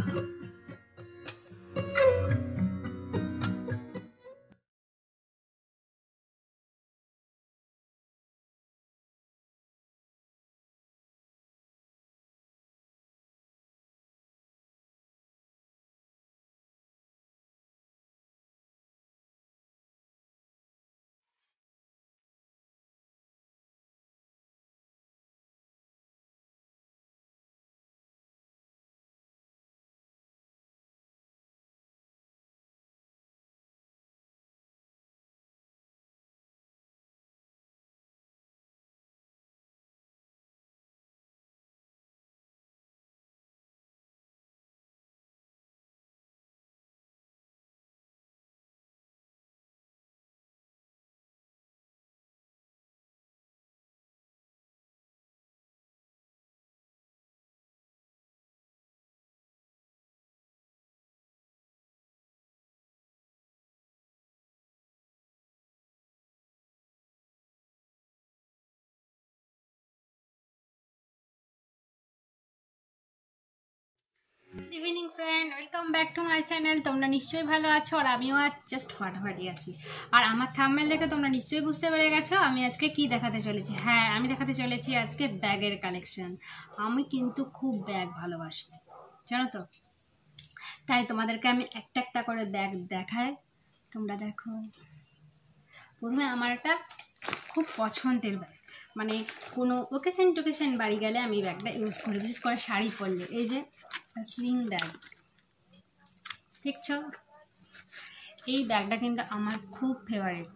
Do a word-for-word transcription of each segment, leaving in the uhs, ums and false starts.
Good evening friend, welcome back to my channel. তোমরা নিশ্চয়ই ভালো আছো আর আমিও আজ জাস্ট ফাটাফাটি আছি। আর আমার থাম্বনেল দেখে তোমরা নিশ্চয়ই বুঝতে পেরে গেছো আমি আজকে কি দেখাতে চলেছি। হ্যাঁ, আমি দেখাতে চলেছি আজকে ব্যাগের কালেকশন। আমি কিন্তু খুব ব্যাগ ভালোবাসি, জানো তো, তাই তোমাদেরকে আমি একটা একটা করে ব্যাগ দেখাই, তোমরা দেখো। প্রথমে আমার একটা খুব পছন্দের ব্যাগ, মানে কোনো ওকেশন টোকেশন বাড়ি গেলে আমি ব্যাগটা ইউজ করি, বিশেষ করে শাড়ি পরলে। এই যে স্লিং ব্যাগ দেখছো, এই ব্যাগটা কিন্তু আমার খুব ফেভারিট।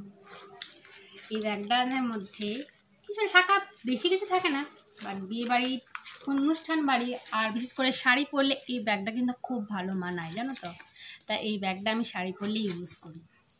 এই ব্যাগটার মধ্যে কিছু থাকা, বেশি কিছু থাকে না, বাট বিয়ে বাড়ি, কোন অনুষ্ঠান বাড়ি, আর বিশেষ করে শাড়ি পরলে এই ব্যাগটা কিন্তু খুব ভালো মানায়, জানো তো। তা এই ব্যাগটা আমি শাড়ি পরলে ইউজ করি।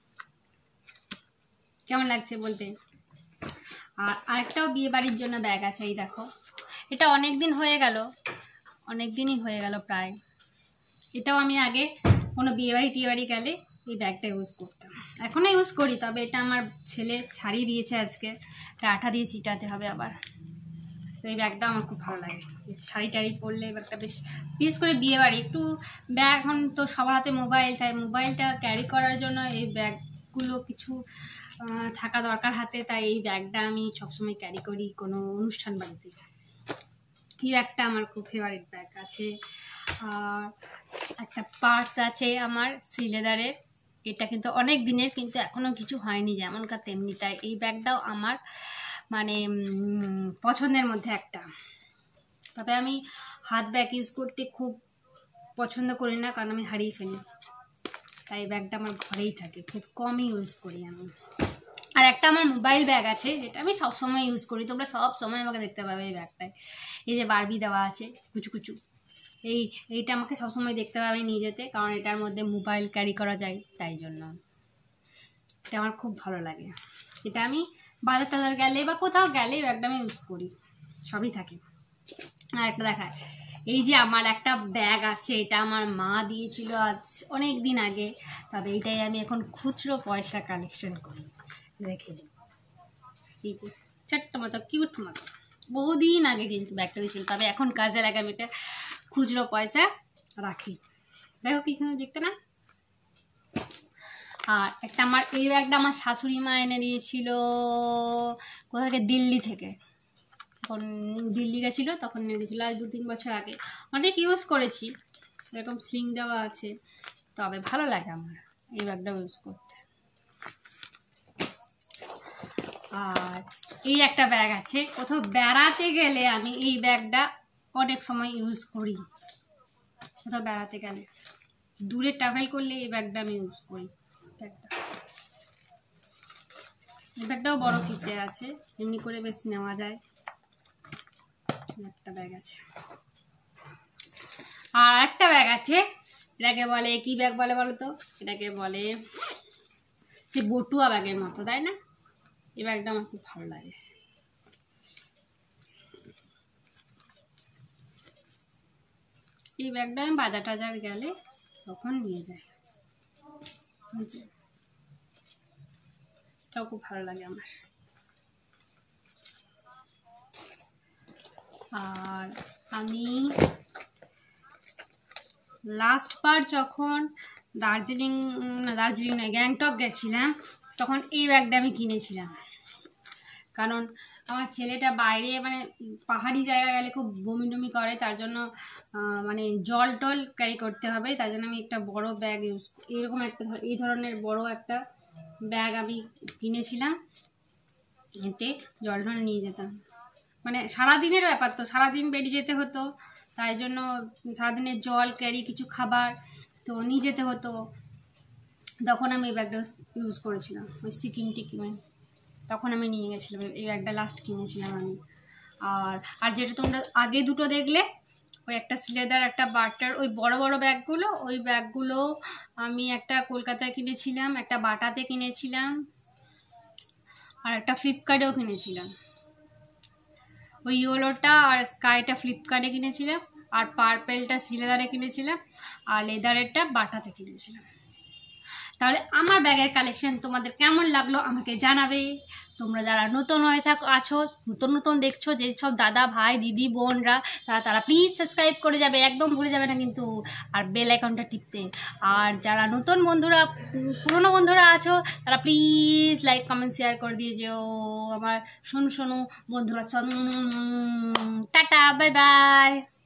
কেমন লাগছে বলতে। আর আরেকটাও বিয়ে বাড়ির জন্য ব্যাগ আছে, এই দেখো। এটা অনেক দিন হয়ে গেল, অনেক দিনই হয়ে গেল প্রায়। এটাও আমি আগে কোনো বিয়ে বাড়ি টিয়ে বাড়ি গেলে এই ব্যাগটা ইউজ করতাম, এখনও ইউজ করি। তবে এটা আমার ছেলে ছাড়িয়ে দিয়েছে আজকে, এটা আঠা দিয়ে চিটাতে হবে আবার। তো এই ব্যাগটা আমার খুব ভালো লাগে, শাড়ি টাড়ি পরলে ব্যাগটা বেশ, বিশেষ করে বিয়ে বাড়ি একটু ব্যাগ। এখন তো সবার হাতে মোবাইল, তাই মোবাইলটা ক্যারি করার জন্য এই ব্যাগগুলো কিছু থাকা দরকার হাতে, তাই এই ব্যাগটা আমি সবসময় ক্যারি করি কোনো অনুষ্ঠান বাড়িতে। এই ব্যাগটা আমার খুব ফেভারিট ব্যাগ আছে। আর একটা পার্স আছে আমার শ্রী লেদারের, এটা কিন্তু অনেক দিনের, কিন্তু এখনও কিছু হয়নি যেমনকার তেমনি। তাই এই ব্যাগটাও আমার মানে পছন্দের মধ্যে একটা। তবে আমি হাত ব্যাগ ইউজ করতে খুব পছন্দ করি না, কারণ আমি হারিয়ে ফেলি, তাই ব্যাগটা আমার ঘরেই থাকে, খুব কমই ইউজ করি আমি। আর একটা আমার মোবাইল ব্যাগ আছে, যেটা আমি সবসময় ইউজ করি, তোমরা সব সময় আমাকে দেখতে পাবে এই ব্যাগটায়। এই যে বারবি দেওয়া আছে কুচু কুচু, এই এইটা আমাকে সবসময় দেখতে পাবে নিয়ে যেতে, কারণ এটার মধ্যে মোবাইল ক্যারি করা যায়, তাই জন্য এটা আমার খুব ভালো লাগে। এটা আমি বাজার টাজার গেলে বা কোথাও গেলে ব্যাগটা আমি ইউজ করি, সবই থাকে। আর একটা দেখায়, এই যে আমার একটা ব্যাগ আছে, এটা আমার মা দিয়েছিল আজ অনেক দিন আগে, তবে এটাই আমি এখন খুচরো পয়সা কালেকশন করি, রেখে দিই। এই যে ছোট্ট মতো কিউট মতো, বহুদিন আগে কিন্তু ব্যাগটা দিয়েছিল, তবে এখন কাজে লাগে, আমি এটা খুচরো পয়সা রাখি। দেখো কি সুন্দর দেখতে না। আর একটা আমার এই ব্যাগটা আমার শাশুড়ি মা এনে দিয়েছিল কোথা থেকে, দিল্লি থেকে। তখন দিল্লি গেছিলো তখন এনে দিয়েছিলো, আজ দু তিন বছর আগে। অনেক ইউজ করেছি, এরকম স্লিং দেওয়া আছে, তবে ভালো লাগে আমার এই ব্যাগটা ইউজ করতে। আর এই একটা ব্যাগ আছে, কোথাও বেড়াতে গেলে আমি এই ব্যাগটা অনেক সময় ইউজ করি। কোথাও বেড়াতে গেলে, দূরে ট্রাভেল করলে এই ব্যাগটা আমি ইউজ করি। ব্যাগটা এই ব্যাগটাও বড় ফিতে আছে, এমনি করে বেশ নেওয়া যায়। একটা ব্যাগ আছে। আর একটা ব্যাগ আছে, এটাকে বলে কি ব্যাগ বলে বলো তো, এটাকে বলে সে বটুয়া ব্যাগের মতো, তাই না? এই ব্যাগটা আমার খুব ভালো লাগে। এই ব্যাগটা আমি বাজার টাজার গেলে তখন নিয়ে যাই, এটাও খুব ভালো লাগে আমার। আর আমি লাস্ট বার যখন দার্জিলিং না দার্জিলিং না গ্যাংটক গেছিলাম তখন এই ব্যাগটা আমি কিনেছিলাম, কারণ আমার ছেলেটা বাইরে মানে পাহাড়ি জায়গায় গেলে খুব বমি টমি করে, তার জন্য মানে জল টল ক্যারি করতে হবে, তার জন্য আমি একটা বড় ব্যাগ ইউজ এরকম একটা এই ধরনের বড় একটা ব্যাগ আমি কিনেছিলাম, এতে জল টল নিয়ে যেতাম। মানে সারাদিনের ব্যাপার তো, সারাদিন বেরিয়ে যেতে হতো, তাই জন্য সারাদিনের জল ক্যারি কিছু খাবার তো নিয়ে যেতে হতো, তখন আমি এই ব্যাগটা ইউজ করেছিলাম। ওই সিকিম টিকিম তখন আমি নিয়ে গেছিলাম এই ব্যাগটা, লাস্ট কিনেছিলাম আমি। আর আর যেটা তোমরা আগে দুটো দেখলে ওই একটা সিলেদার একটা বাটার ওই বড় বড় ব্যাগগুলো, ওই ব্যাগগুলো আমি একটা কলকাতায় কিনেছিলাম, একটা বাটাতে কিনেছিলাম, আর একটা ফ্লিপকার্টেও কিনেছিলাম। ওই ইয়েলোটা আর স্কাইটা ফ্লিপকার্টে কিনেছিলাম, আর পার্পেলটা সিলেদারে কিনেছিলাম, আর লেদারেরটা বাটাতে কিনেছিলাম। তাহলে আমার ব্যাগের কালেকশন তোমাদের কেমন লাগলো আমাকে জানাবে। তোমরা যারা নতুন হয়ে থাকো আছো, নতুন নতুন দেখছো, যেসব দাদা ভাই দিদি বোনরা তারা তারা প্লিজ সাবস্ক্রাইব করে যাবে, একদম ভুলে যাবে না কিন্তু, আর বেল আইকনটা টিপতে। আর যারা নতুন বন্ধুরা পুরনো বন্ধুরা আছো তারা প্লিজ লাইক কমেন্ট শেয়ার করে দিয়ে যেও আমার শোনো শোনো বন্ধুরা। Tata, bye by.